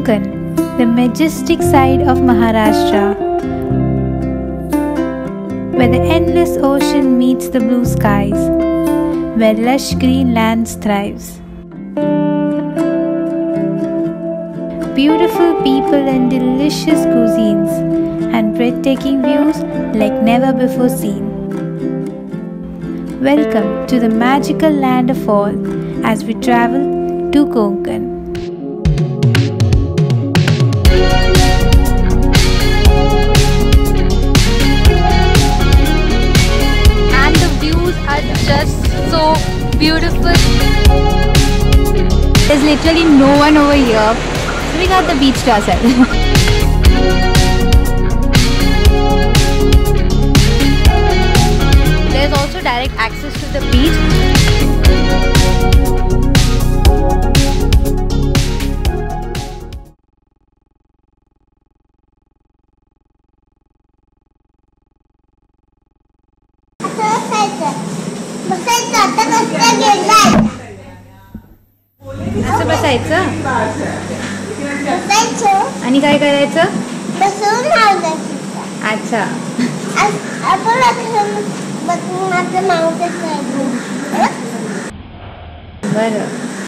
Konkan, the majestic side of Maharashtra, where the endless ocean meets the blue skies, where lush green lands thrives. Beautiful people and delicious cuisines, and breathtaking views like never before seen. Welcome to the magical land of all as we travel to Konkan. And the views are just so beautiful. There's literally no one over here. So we got the beach to ourselves. There's also direct access to the beach. असं बसायचं आणि काय करायचं? अच्छा. बरं.